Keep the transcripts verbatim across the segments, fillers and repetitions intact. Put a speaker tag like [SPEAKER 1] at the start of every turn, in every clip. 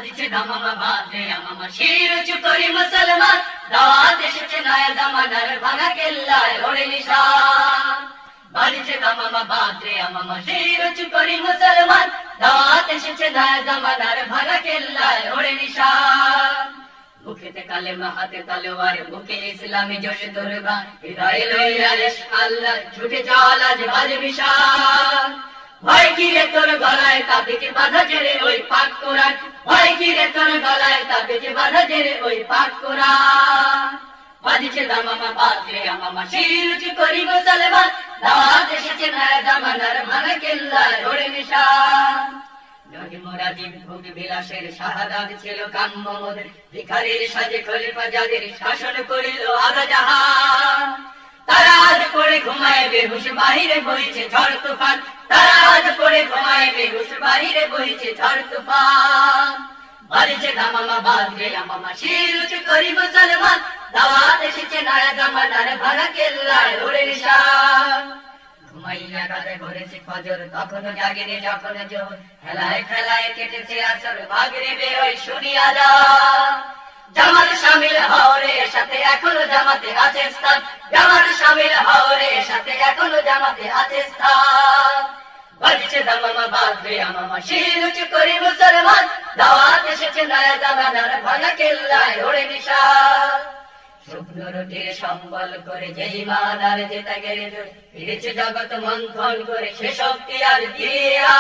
[SPEAKER 1] বাজিছে দামামা বাজে আমামা শির উঁচু করি মুসলমান দাওয়াত এসেছে নয়া জামানার ভাঙা কেল্লায় ওড়ে নিশান বাজিছে দামামা বাজে আমামা শির উঁচু করি মুসলমান দাওয়াত এসেছে নয়া জামানার ভাঙা কেল্লায় ওড়ে নিশান মুখেতে কালেমা হাতে তলোয়ার বুকে ইসলামী জোশ দুর্গান হৃদয়ে লইয়া ইশক আল্লাহ ছুটে চল আজ বাজে বিশান ভয় কি রে তোর গলায় তাবিজ বাঁধা জেরে ওই পাক কোরআন ভয় কি রে তোর গলায় তাবিজ বাঁধা জেরে ওই পাক কোরআন বাজিছে দামামা বাজে আমামা শির উঁচু করি মুসলমান দাওয়াত এসেছে নয়া জামানার ভাঙা কেল্লায় ওড়ে নিশান মোরাজিব ভোগ বিলাসের শাহাদাত ছিল কাম্য মোদের ভিখারির সাজে খলিফা যাদের শাসন করিল আধা জাহান তারা আজ পড়ে ঘুমায় বেহুশ বাহিরে বইছে ঝড় তুফান তারা আজ পড়ে ঘুমায় বেহুশ বাহিরে বইছে ঝড় তুফান বাজিছে দামামা বাজে আমামা শির উঁচু করি মুসলমান দাওয়াত এসেছে নয়া জামানার ভাঙা কেল্লায় ওড়ে নিশান ঘুমাইয়া কাঁধে ঘুরেছে ফজর তখনও জাগিনি যখন জোর খেলায় খেলায় কেটেছে আসর ভাগরে বেরোয় শুনি আজান জামাত শামিল হওরে সাথে এখনো জামাতে আছে স্থান জামাত শামিল হওরে সাথে এখনো জামাতে আছে স্থান বাজিছে দামামা বাজে আমামা শির উঁচু করি মুসলমান দাওয়াত এসেছে নয়া জামানার ভাঙা কেল্লায় ওড়ে নিশান শুকনো রুটির সম্বল করে যে ইমান আর জেতা গেলে ফিরেছে জগৎ মন্থন করে সে শক্তি আর দিয়া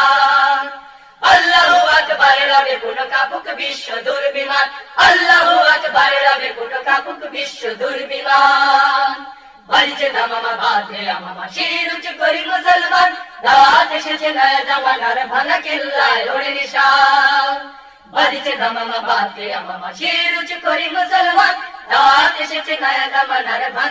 [SPEAKER 1] আল্লাহু আকবার রবে পুনঃ কাপুক বিশ্ব দুর্বিমান আল্লাহু আকবার রবে পুনঃ কাপুক বিশ্ব দুর্বিমান বাজিছে দামামা বাজে আমামা শির উঁচু করি মুসলমান দাওয়াত এসেছে নয়া জামানার ভাঙা কেল্লায় ওড়ে নিশান বাজিছে দামামা বাজে আমামা শির উঁচু করি মুসলমান দাওয়াত এসেছে নয়া জামানার